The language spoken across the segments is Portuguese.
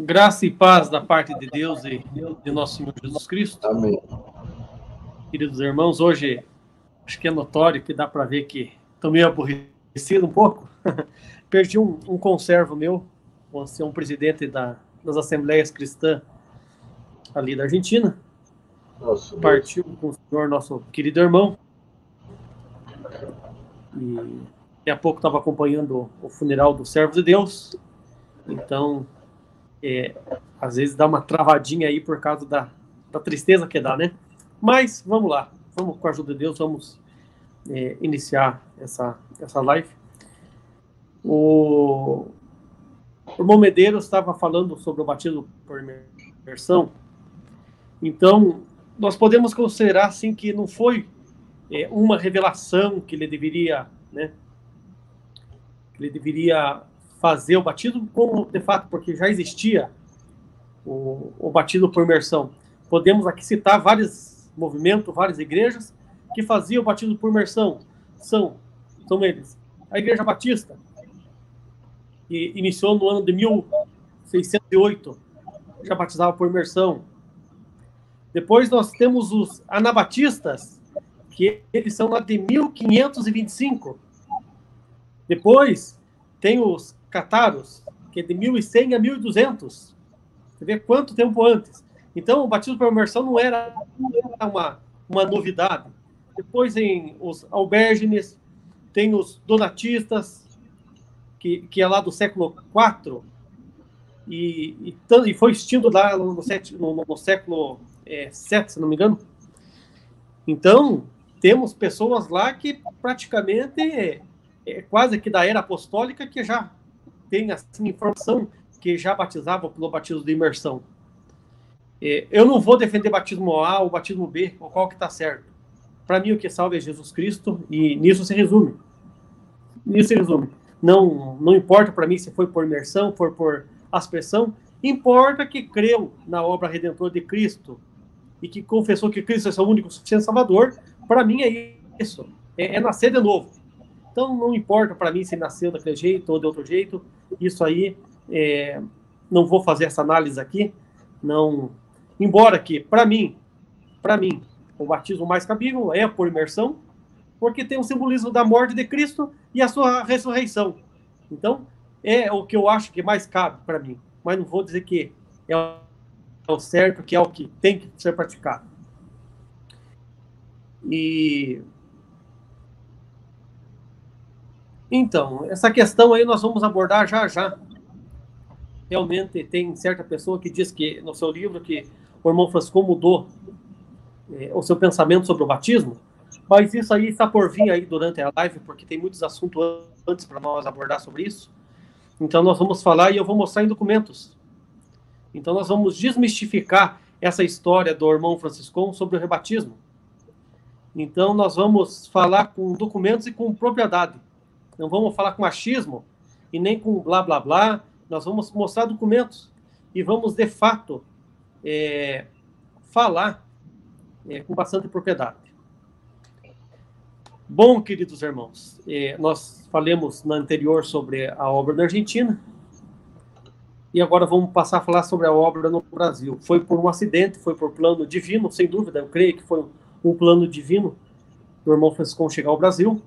Graça e paz da parte de Deus e de nosso Senhor Jesus Cristo. Amém. Queridos irmãos, hoje acho que é notório que dá para ver que estou meio aborrecido um pouco. Perdi um conservo meu, um presidente das Assembleias Cristãs ali da Argentina. Nossa, partiu com o senhor, nosso querido irmão. E daqui a pouco estava acompanhando o funeral do servo de Deus. Então, às vezes dá uma travadinha aí por causa da tristeza que dá, né? Mas vamos lá, vamos com a ajuda de Deus, vamos iniciar essa live. O irmão Medeiros estava falando sobre o batismo por imersão. Então, nós podemos considerar assim que não foi uma revelação que ele deveria, né? Que ele deveria fazer o batismo, como de fato, porque já existia o batismo por imersão. Podemos aqui citar vários movimentos, várias igrejas que faziam o batismo por imersão. São eles: a Igreja Batista, que iniciou no ano de 1608, já batizava por imersão. Depois nós temos os anabatistas, que eles são lá de 1525. Depois tem os cataros, que é de 1100 a 1200. Você vê quanto tempo antes. Então, o batismo por imersão não era uma novidade. Depois tem os albergines, tem os donatistas, que é lá do século IV, e foi extinto lá no século VII, se não me engano. Então, temos pessoas lá que praticamente quase que da era apostólica, que já tem assim, informação que já batizavam pelo batismo de imersão. Eu não vou defender batismo A ou batismo B, ou qual que está certo. Para mim, o que salva é Jesus Cristo, e nisso se resume. Não importa para mim se foi por imersão, por aspersão, importa que creu na obra redentora de Cristo e que confessou que Cristo é seu único suficiente Salvador. Para mim é isso, é nascer de novo. Então não importa para mim se nasceu daquele jeito ou de outro jeito, isso aí não vou fazer essa análise aqui, não. Embora que, para mim, o batismo mais cabível é por imersão, porque tem o simbolismo da morte de Cristo e a sua ressurreição. Então, é o que eu acho que mais cabe para mim. Mas não vou dizer que é o certo, que é o que tem que ser praticado. Então, essa questão aí nós vamos abordar já. Realmente tem certa pessoa que diz que, no seu livro, que o irmão Francisco mudou o seu pensamento sobre o batismo, mas isso aí está por vir aí durante a live, porque tem muitos assuntos antes para nós abordar sobre isso. Então nós vamos falar e eu vou mostrar em documentos. Então nós vamos desmistificar essa história do irmão Francisco sobre o rebatismo. Então nós vamos falar com documentos e com propriedade. Não vamos falar com achismo e nem com blá blá blá. Nós vamos mostrar documentos e vamos de fato falar com bastante propriedade. Bom, queridos irmãos, nós falamos na anterior sobre a obra na Argentina e agora vamos passar a falar sobre a obra no Brasil. Foi por um acidente, foi por plano divino, sem dúvida, eu creio que foi um plano divino do irmão Francisco chegar ao Brasil.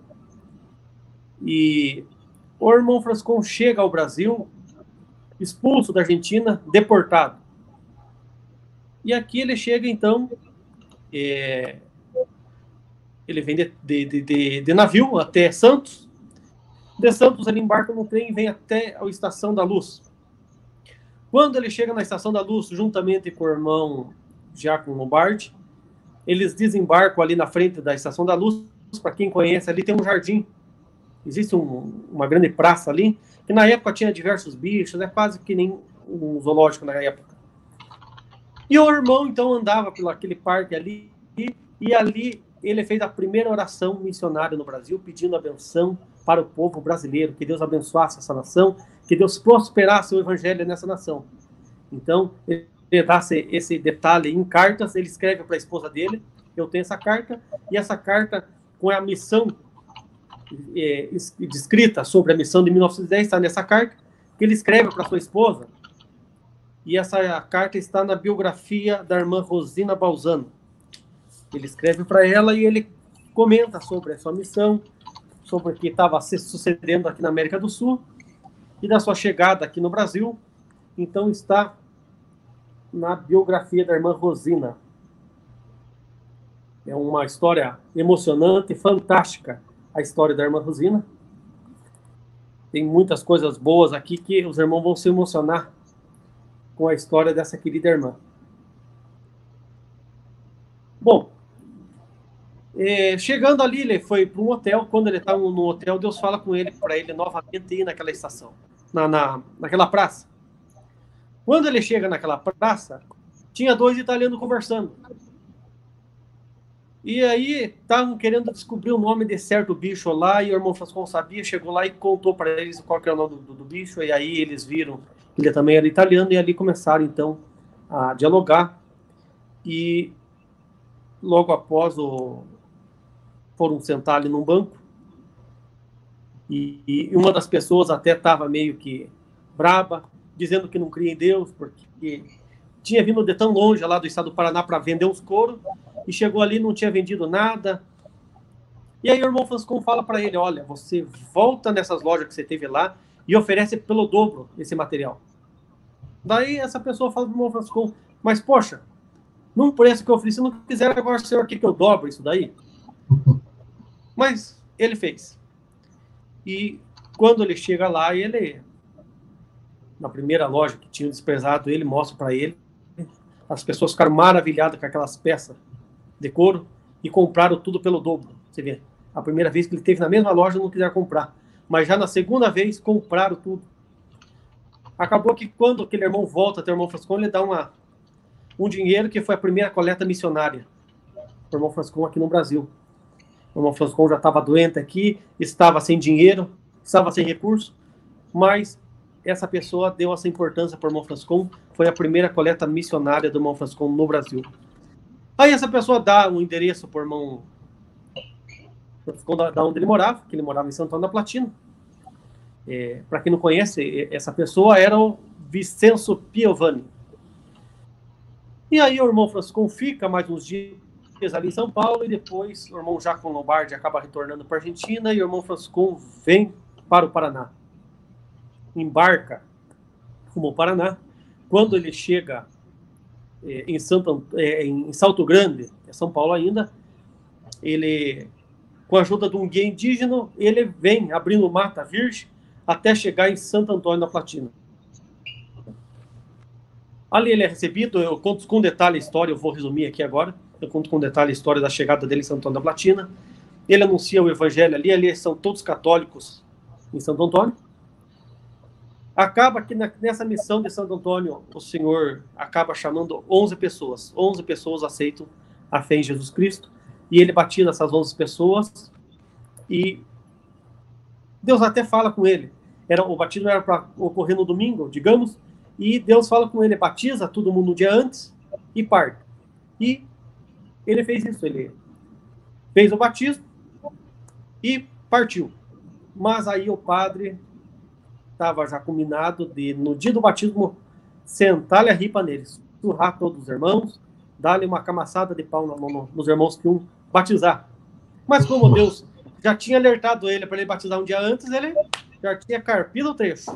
E o irmão Francisco chega ao Brasil expulso da Argentina, deportado. E aqui ele chega, então, ele vem de navio até Santos. De Santos ele embarca no trem e vem até a Estação da Luz. Quando ele chega na Estação da Luz, juntamente com o irmão Giacomo Lombardi, eles desembarcam ali na frente da Estação da Luz. Para quem conhece, ali tem um jardim. Existe uma grande praça ali, que na época tinha diversos bichos, quase que nem um zoológico na época. E o irmão, então, andava pelo aquele parque ali, e ali ele fez a primeira oração missionária no Brasil, pedindo a benção para o povo brasileiro, que Deus abençoasse essa nação, que Deus prosperasse o evangelho nessa nação. Então, ele dá esse detalhe em cartas, ele escreve para a esposa dele, eu tenho essa carta, e essa carta com a missão descrita sobre a missão de 1910, está nessa carta, que ele escreve para sua esposa, E essa carta está na biografia da irmã Rosina Balzano. Ele escreve para ela e ele comenta sobre a sua missão, sobre o que estava se sucedendo aqui na América do Sul e da sua chegada aqui no Brasil. Então está na biografia da irmã Rosina. É uma história emocionante, fantástica, a história da irmã Rosina. Tem muitas coisas boas aqui que os irmãos vão se emocionar com a história dessa querida irmã. Bom, chegando ali, ele foi para um hotel. Quando ele estava no hotel, Deus fala com ele, para ele novamente ir naquela estação, naquela praça. Quando ele chega naquela praça, tinha 2 italianos conversando. E aí estavam querendo descobrir o nome de certo bicho lá, e o irmão Frascon sabia, chegou lá e contou para eles qual que era o nome do bicho, e aí eles viram que ele também era italiano, e ali começaram então a dialogar. E logo após foram sentar ali num banco, e uma das pessoas até estava meio que braba, dizendo que não cria em Deus, porque tinha vindo de tão longe lá do estado do Paraná para vender uns couros, e chegou ali e não tinha vendido nada. E aí o irmão Frascon fala para ele, olha, você volta nessas lojas que você teve lá e oferece pelo dobro esse material. Daí essa pessoa fala para o irmão Frascon, mas poxa, num preço que eu ofereci, se não quiser, agora o senhor quer que eu dobro isso daí? Mas ele fez. E quando ele chega lá, ele, na primeira loja que tinha desprezado ele, mostra para ele, as pessoas ficaram maravilhadas com aquelas peças de couro e compraram tudo pelo dobro. Você vê, a primeira vez que ele teve na mesma loja, não quiseram comprar. Mas já na segunda vez, compraram tudo. Acabou que quando aquele irmão volta até o irmão Frascon, ele dá um dinheiro que foi a primeira coleta missionária do irmão Frascon aqui no Brasil. O irmão Frascon já estava doente aqui, estava sem dinheiro, estava sem recurso, mas essa pessoa deu essa importância para o irmão Frascon, foi a primeira coleta missionária do irmão Frascon no Brasil. Aí essa pessoa dá um endereço para o irmão Frascon da onde ele morava, que ele morava em Santo Antônio da Platina. Para quem não conhece, essa pessoa era o Vicenzo Piovani. E aí o irmão Frascon fica mais uns dias ali em São Paulo, e depois o irmão Jacopo Lombardi acaba retornando para a Argentina, e o irmão Frascon vem para o Paraná. Embarca rumo ao Paraná. Quando ele chega em Salto Grande, São Paulo ainda, ele, com a ajuda de um guia indígena, ele vem abrindo mata virgem até chegar em Santo Antônio da Platina. Ali ele é recebido, eu conto com detalhe a história, eu vou resumir aqui agora, eu conto com detalhe a história da chegada dele em Santo Antônio da Platina. Ele anuncia o evangelho ali são todos católicos em Santo Antônio. Acaba que nessa missão de Santo Antônio, o Senhor acaba chamando 11 pessoas. 11 pessoas aceitam a fé em Jesus Cristo. E ele batiza essas 11 pessoas. E Deus até fala com ele. O batismo era para ocorrer no domingo, digamos. E Deus fala com ele, batiza todo mundo um dia antes e parte. E ele fez isso. Ele fez o batismo e partiu. Mas aí o padre estava já combinado de, no dia do batismo, sentar-lhe a ripa neles, surrar todos os irmãos, dar-lhe uma camaçada de pau nos irmãos que iam batizar. Mas como Deus já tinha alertado ele para ele batizar um dia antes, ele já tinha carpido o trecho.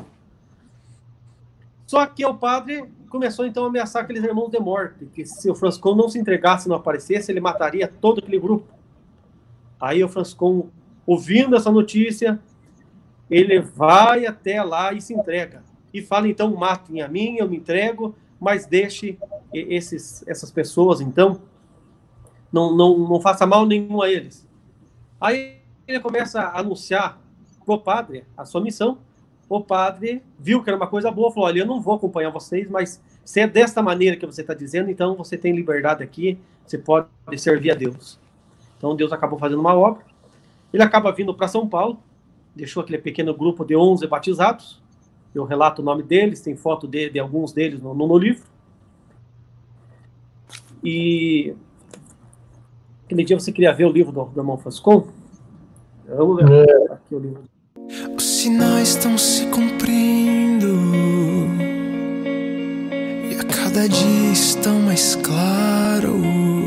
Só que o padre começou então a ameaçar aqueles irmãos de morte, que se o Frascon não se entregasse, não aparecesse, ele mataria todo aquele grupo. Aí o Frascon, ouvindo essa notícia, ele vai até lá e se entrega. E fala, então, matem a mim, eu me entrego, mas deixe essas pessoas, então, não faça mal nenhum a eles. Aí ele começa a anunciar para o padre a sua missão. O padre viu que era uma coisa boa, falou, olha, eu não vou acompanhar vocês, mas se é desta maneira que você está dizendo, então você tem liberdade aqui, você pode servir a Deus. Então Deus acabou fazendo uma obra. Ele acaba vindo para São Paulo, deixou aquele pequeno grupo de 11 batizados. Eu relato o nome deles, tem foto de alguns deles no livro. E aquele dia você queria ver o livro do irmão Frascon? Vamos ver aqui o livro. Os sinais estão se cumprindo cada dia estão mais claros.